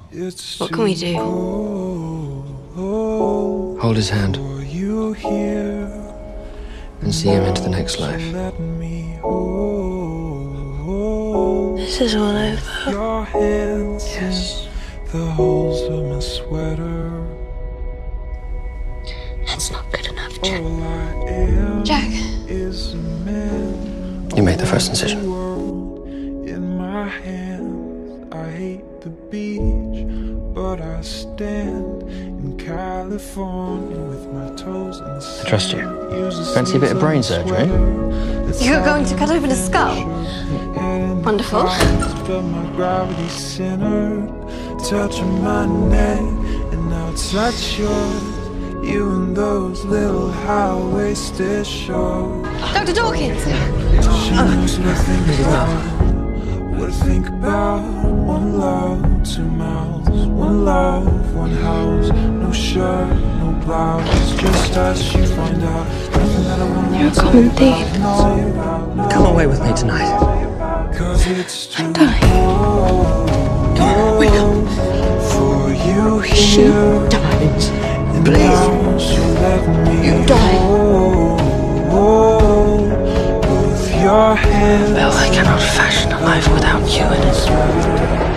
What can we do? Hold his hand and see him into the next life. This is all over. Yes. The holes of my sweater. That's not good enough, Jack. All I am Jack. is a man. You made the first incision. In my hands, I hate the beach, but I stand in California with my toes in the sand. I trust you. Fancy a bit of brain surgery? You're going to cut open a skull? Wonderful. But my gravity centered, touching my neck, and now touch yours. You and those little high-waisted shorts. Dr. Dawkins! She knows what I think about. What I think about. One love, two mouths. One love, one house. No shirt, no blouse. Just us, you find out. Nothing that I want to You're a common thief. Come away with me tonight. Cause it's too I'm dying. for you She here. dies. Please, you die. With your hands. Belle, I cannot fashion a life without you in it.